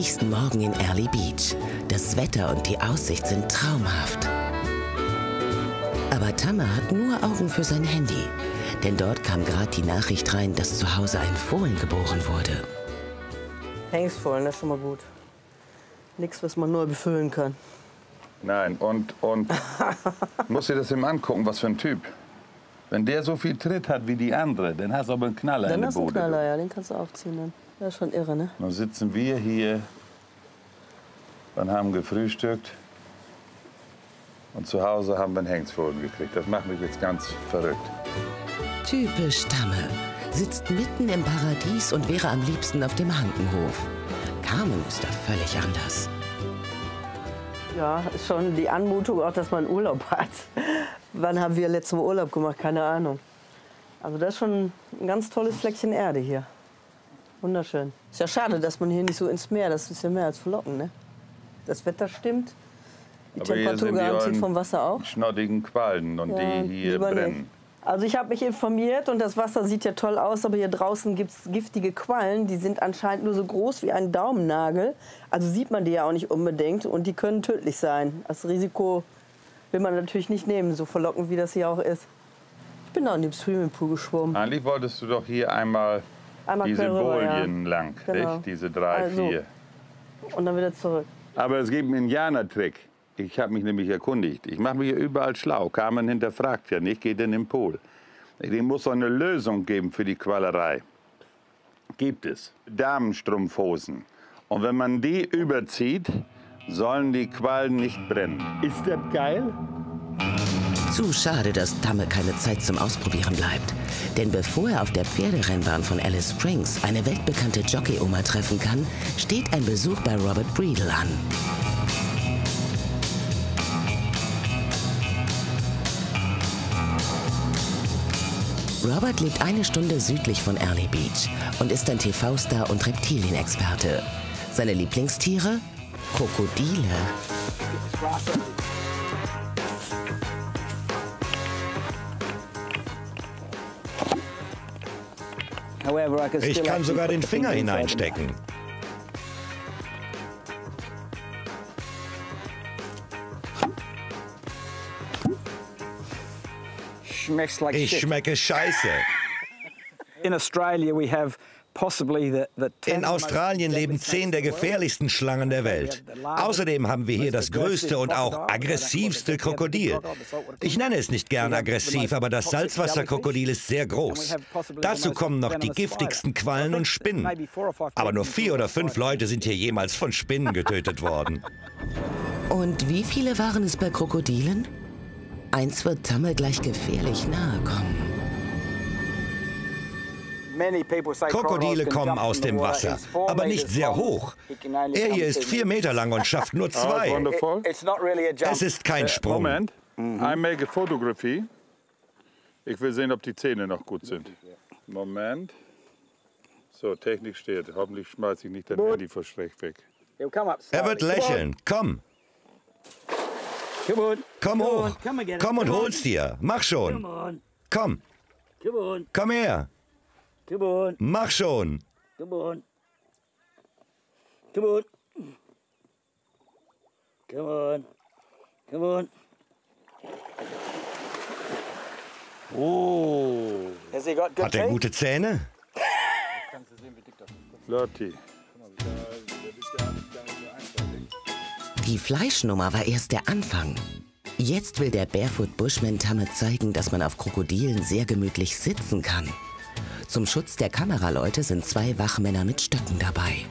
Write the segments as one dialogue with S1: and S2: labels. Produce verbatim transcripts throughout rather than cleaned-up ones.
S1: nächsten Morgen in Early Beach. Das Wetter und die Aussicht sind traumhaft. Aber Tamme hat nur Augen für sein Handy. Denn dort kam gerade die Nachricht rein, dass zu Hause ein Fohlen geboren wurde.
S2: Hengstfohlen, das ist schon mal gut. Nichts, was man neu befüllen kann.
S3: Nein, und, und musst dir das eben angucken, was für ein Typ. Wenn der so viel Tritt hat wie die andere, dann hast du aber einen Knaller
S2: dann
S3: in der
S2: hast du einen
S3: Bude.
S2: Knaller, ja, den kannst du aufziehen dann. Das ist schon irre, ne?
S3: Dann sitzen wir hier, dann haben gefrühstückt und zu Hause haben wir einen Hengstfohlen gekriegt. Das macht mich jetzt ganz verrückt.
S1: Typisch Tamme. Sitzt mitten im Paradies und wäre am liebsten auf dem Hankenhof. Carmen ist da völlig anders.
S2: Ja, ist schon die Anmutung auch, dass man Urlaub hat. Wann haben wir letztes Mal Urlaub gemacht? Keine Ahnung. Also das ist schon ein ganz tolles Fleckchen Erde hier. Wunderschön. Ist ja schade, dass man hier nicht so ins Meer, das ist ja mehr als verlockend, ne? Das Wetter stimmt, die
S3: Aber
S2: Temperatur garantiert vom Wasser auch.
S3: Schnoddigen Quallen und
S2: Ja,
S3: die hier
S2: lieber
S3: brennen.
S2: nicht. Also ich habe mich informiert und das Wasser sieht ja toll aus, aber hier draußen gibt es giftige Quallen, die sind anscheinend nur so groß wie ein Daumennagel. Also sieht man die ja auch nicht unbedingt und die können tödlich sein. Das Risiko will man natürlich nicht nehmen, so verlockend wie das hier auch ist. Ich bin da in dem Swimmingpool geschwommen.
S3: Eigentlich wolltest du doch hier einmal,
S2: Einmal
S3: diese
S2: quer rüber,
S3: Bolien
S2: ja.
S3: lang,
S2: Genau.
S3: nicht? Diese drei,
S2: Also.
S3: vier.
S2: Und dann wieder zurück.
S3: Aber es gibt einen Indianertrick. Ich habe mich nämlich erkundigt. Ich mache mich hier überall schlau. Carmen hinterfragt ja nicht, geht in den Pool. Es muss doch eine Lösung geben für die Qualerei. Gibt es. Damenstrumpfhosen. Und wenn man die überzieht, sollen die Quallen nicht brennen. Ist das geil?
S1: Zu schade, dass Tamme keine Zeit zum Ausprobieren bleibt. Denn bevor er auf der Pferderennbahn von Alice Springs eine weltbekannte Jockey-Oma treffen kann, steht ein Besuch bei Robert Breedle an. Robert lebt eine Stunde südlich von Early Beach und ist ein T V-Star und Reptilienexperte. Seine Lieblingstiere? Krokodile.
S4: Ich kann sogar den Finger hineinstecken. Ich schmecke scheiße. In Australien leben zehn der gefährlichsten Schlangen der Welt. Außerdem haben wir hier das größte und auch aggressivste Krokodil. Ich nenne es nicht gern aggressiv, aber das Salzwasserkrokodil ist sehr groß. Dazu kommen noch die giftigsten Quallen und Spinnen. Aber nur vier oder fünf Leute sind hier jemals von Spinnen getötet worden.
S1: Und wie viele waren es bei Krokodilen? Eins wird Tamme gleich gefährlich nahe kommen.
S4: Krokodile kommen aus dem Wasser, aber nicht sehr hoch. Er hier ist vier Meter lang und schafft nur zwei. Es ist kein Sprung.
S3: Moment, I make a photography. Ich will sehen, ob die Zähne noch gut sind. Moment. So, Technik steht. Hoffentlich schmeiße ich nicht dein Handy vor Schreck weg.
S4: Er wird lächeln. Komm. Komm hoch. Komm und hol's dir. Mach schon. Komm. Komm her. Mach schon.
S3: Oh.
S4: Hat er gute Zähne?
S3: Lotti.
S1: Die Fleischnummer war erst der Anfang. Jetzt will der Barefoot Bushman Tamme zeigen, dass man auf Krokodilen sehr gemütlich sitzen kann. Zum Schutz der Kameraleute sind zwei Wachmänner mit Stöcken dabei.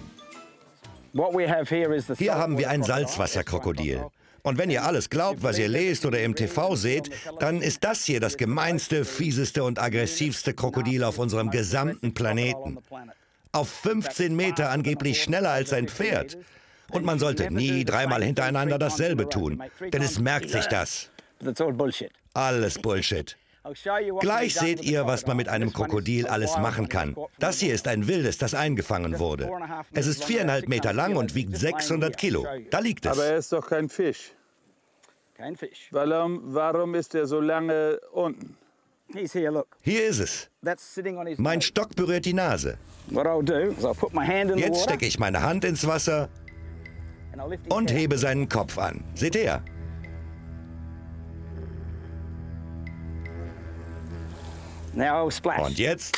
S4: Hier haben wir ein Salzwasserkrokodil. Und wenn ihr alles glaubt, was ihr lest oder im T V seht, dann ist das hier das gemeinste, fieseste und aggressivste Krokodil auf unserem gesamten Planeten. Auf fünfzehn Meter angeblich schneller als ein Pferd. Und man sollte nie dreimal hintereinander dasselbe tun, denn es merkt sich das. Alles Bullshit. Gleich seht ihr, was man mit einem Krokodil alles machen kann. Das hier ist ein wildes, das eingefangen wurde. Es ist viereinhalb Meter lang und wiegt sechshundert Kilo. Da liegt es.
S3: Aber er ist doch kein Fisch.
S5: Kein Fisch.
S3: Warum, warum ist er so lange unten?
S5: He's here, look.
S4: Hier ist es.
S5: That's sitting on his
S4: Mein
S5: nose.
S4: Stock berührt die Nase.
S5: What I'll do is I'll put my hand in the
S4: Jetzt
S5: water
S4: stecke ich meine Hand ins Wasser
S5: and I'll lift his
S4: und
S5: head.
S4: hebe seinen Kopf an. Seht her.
S5: Now I'll splash.
S4: Und jetzt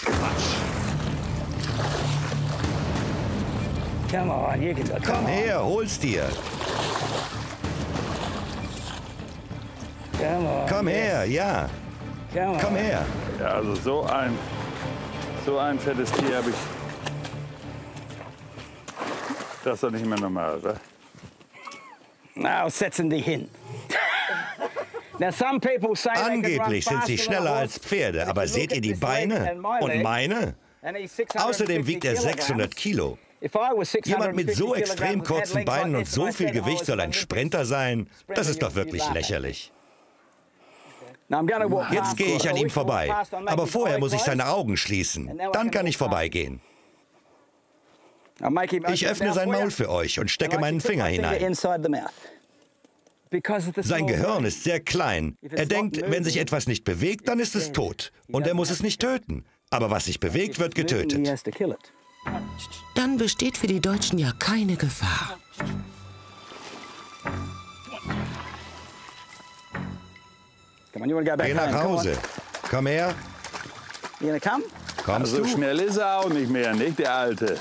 S5: Come on, you can do it.
S4: komm her, hol's dir.
S5: Come on.
S4: Komm her, ja.
S5: Come on.
S4: Komm her.
S3: Ja, also so ein, so ein fettes Tier habe ich. Das ist doch nicht mehr normal, oder?
S5: Now setzen die hin. Now some people say they can run
S4: Angeblich sind sie
S5: faster than a
S4: schneller
S5: horse,
S4: als Pferde,
S5: but if
S4: aber
S5: you look
S4: seht ihr
S5: at
S4: die
S5: this leg
S4: Beine
S5: and my
S4: und
S5: leg,
S4: meine?
S5: and he's six hundred fifty
S4: Außerdem wiegt er
S5: kilograms.
S4: sechshundert Kilo.
S5: If I was
S4: Jemand mit so
S5: six hundred fifty
S4: extrem
S5: kilograms and had
S4: kurzen
S5: legs like
S4: Beinen und
S5: this,
S4: so
S5: and I
S4: viel
S5: said I
S4: Gewicht
S5: was
S4: soll ein
S5: Olympic
S4: Sprinter sein? Das ist doch wirklich
S5: Sprinter,
S4: lächerlich.
S5: Now I'm gonna walk
S4: Jetzt
S5: past
S4: gehe ich
S5: him.
S4: an
S5: I
S4: ihm
S5: wish to walk
S4: vorbei.
S5: past him, make
S4: Aber
S5: his
S4: vorher
S5: eyes
S4: muss ich
S5: closed.
S4: seine Augen schließen. Dann kann ich vorbeigehen.
S5: I'll make him open
S4: Ich
S5: his
S4: öffne
S5: mouth
S4: sein
S5: for you.
S4: Maul für euch und stecke
S5: And I
S4: meinen
S5: can put
S4: Finger
S5: my finger
S4: hinein.
S5: inside the mouth. Because of the
S4: Sein
S5: small
S4: Gehirn
S5: brain.
S4: ist sehr klein. Er denkt, wenn sich etwas nicht bewegt, dann ist es tot. Und er muss es nicht töten. Aber was sich bewegt, wird
S5: He
S4: getötet.
S5: has to kill it.
S1: Dann besteht für die Deutschen ja keine Gefahr.
S5: Come on, you want to go back
S4: Geh
S5: home?
S4: nach
S5: Come on.
S4: Hause. Komm her.
S5: You gonna come?
S4: Kommst
S3: So
S4: du?
S3: schnell ist er auch nicht mehr, nicht der Alte.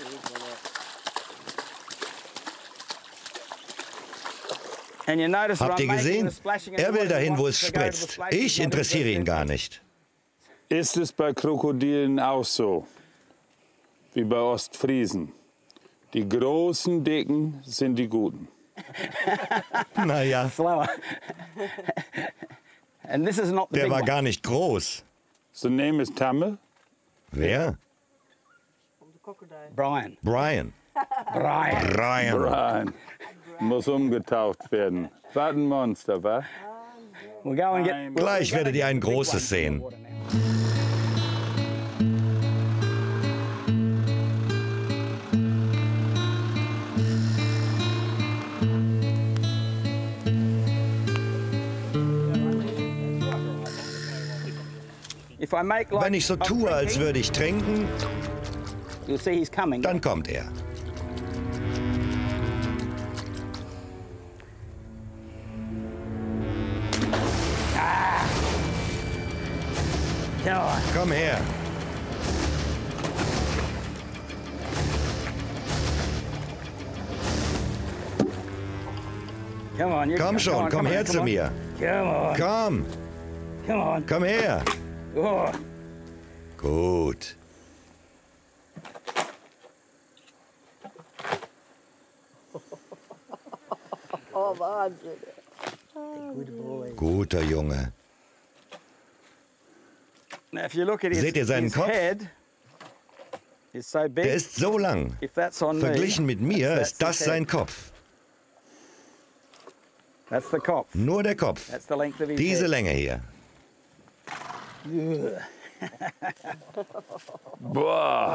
S5: And you notice that
S4: Habt
S5: I'm
S4: ihr
S5: making
S4: gesehen?
S5: the splashing in the
S4: Er will
S5: water.
S4: dahin,
S5: He
S4: wo
S5: wants
S4: es
S5: to go to the
S4: spritzt.
S5: splashing.
S4: Ich
S5: He's not
S4: interessiere ihn
S5: interested.
S4: gar nicht.
S3: Ist es bei Krokodilen auch so? Wie bei Ostfriesen? Die großen, dicken sind die Guten.
S4: Naja,
S5: Slower. And this is not the
S4: der
S5: big
S4: war
S5: one.
S4: gar nicht groß.
S3: So name is Tamme.
S4: Wer?
S5: Brian.
S4: Brian.
S5: Brian.
S4: Brian.
S3: Brian. Muss umgetaucht werden. Was ein Monster, wa?
S5: We'll go and get.
S4: Gleich werdet ihr ein großes sehen.
S5: If I make like
S4: Wenn ich so
S5: I'm
S4: tue, als
S5: drinking,
S4: würde ich trinken,
S5: you'll see he's coming.
S4: dann kommt er.
S5: Come on.
S4: Komm her.
S5: Come on. You
S4: Komm
S5: come
S4: schon,
S5: on,
S4: komm
S5: come
S4: her
S5: on,
S4: zu
S5: come on.
S4: mir.
S5: Come on.
S4: Komm,
S5: Come on.
S4: komm her.
S5: Oh.
S4: Gut.
S2: Oh, Wahnsinn.
S4: Guter Junge.
S5: Now, if you look at his,
S4: Seht ihr seinen
S5: his
S4: Kopf?
S5: head, it's so big.
S4: Der ist so lang.
S5: If that's on me,
S4: Verglichen mit mir
S5: that's
S4: ist das
S5: his
S4: sein
S5: head.
S4: Kopf.
S5: That's the Kopf.
S4: Nur der Kopf.
S5: That's the length of his
S4: Diese
S5: head.
S4: Länge hier.
S3: Boah.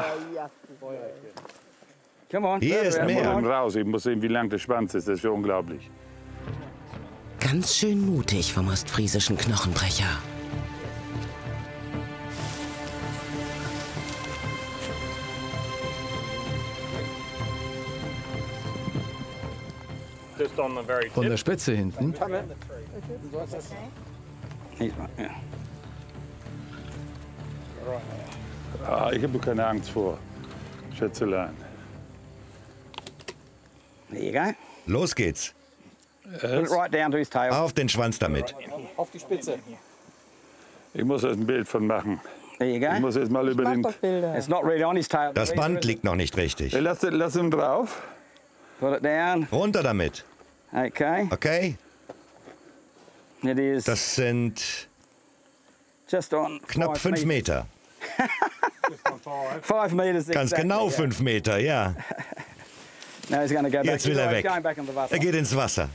S5: Come on.
S4: Hier
S5: further
S4: ist
S5: out.
S4: mehr.
S5: Come
S3: Dann
S5: on.
S3: raus. Ich muss sehen, wie lang der Schwanz ist. Das ist schon unglaublich.
S1: Ganz schön mutig vom ostfriesischen Knochenbrecher.
S6: Von der Spitze hinten.
S5: He's right, yeah.
S3: Ah, ich habe keine Angst vor Schätzelein.
S5: There you go.
S4: Los geht's.
S5: Put it right down to his tail.
S4: Auf den Schwanz damit.
S3: Ich muss erst ein Bild von machen.
S5: There you
S3: Ich
S5: go.
S3: muss erst mal über
S2: Mach
S3: den...
S2: doch Bilder.
S5: It's not really on his tail.
S4: Das
S5: either,
S4: Band
S5: is it?
S4: liegt noch nicht richtig.
S3: Hey, lass, lass ihn drauf.
S5: Put it down.
S4: Runter damit.
S5: Okay.
S4: Okay?
S5: It is
S4: Das sind
S5: just on
S4: knapp
S5: five
S4: fünf
S5: meters.
S4: Meter.
S5: Five meters
S4: Ganz
S5: exactly,
S4: genau
S5: yeah.
S4: fünf Meter, ja.
S5: Now he's going to go back.
S4: Jetzt will
S5: He's
S4: er weg.
S5: Going back in the Wasser.
S4: Er geht ins Wasser.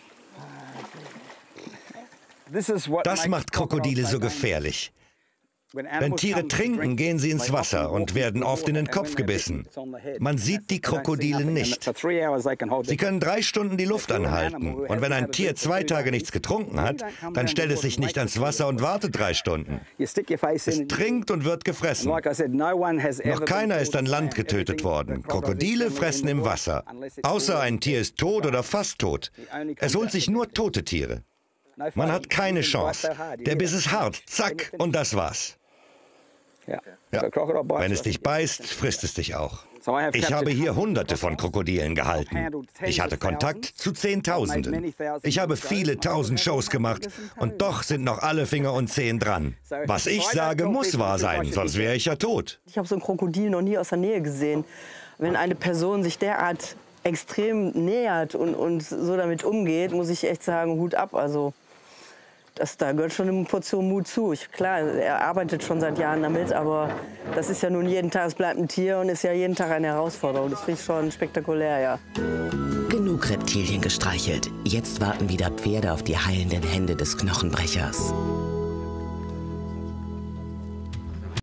S5: This is what
S4: Das
S5: makes
S4: macht Krokodile
S5: crocodiles
S4: so
S5: dangerous.
S4: gefährlich. Wenn Tiere trinken, gehen sie ins Wasser und werden oft in den Kopf gebissen. Man sieht die Krokodile nicht. Sie können drei Stunden die Luft anhalten. Und wenn ein Tier zwei Tage nichts getrunken hat, dann stellt es sich nicht ans Wasser und wartet drei Stunden. Es trinkt und wird gefressen. Noch keiner ist an Land getötet worden. Krokodile fressen im Wasser. Außer ein Tier ist tot oder fast tot. Es holt sich nur tote Tiere. Man hat keine Chance. Der Biss ist hart. Zack, und das war's. Ja. Wenn es dich beißt, frisst es dich auch. Ich habe hier Hunderte von Krokodilen gehalten. Ich hatte Kontakt zu Zehntausenden. Ich habe viele tausend Shows gemacht und doch sind noch alle Finger und Zehen dran. Was ich sage, muss wahr sein, sonst wäre ich ja tot.
S2: Ich habe so ein Krokodil noch nie aus der Nähe gesehen. Wenn eine Person sich derart extrem nähert und, und so damit umgeht, muss ich echt sagen, Hut ab. Also das, da gehört schon eine Portion Mut zu. Ich, klar, er arbeitet schon seit Jahren damit, aber das ist ja nun jeden Tag, es bleibt ein Tier und ist ja jeden Tag eine Herausforderung. Das finde ich schon spektakulär, ja.
S1: Genug Reptilien gestreichelt. Jetzt warten wieder Pferde auf die heilenden Hände des Knochenbrechers.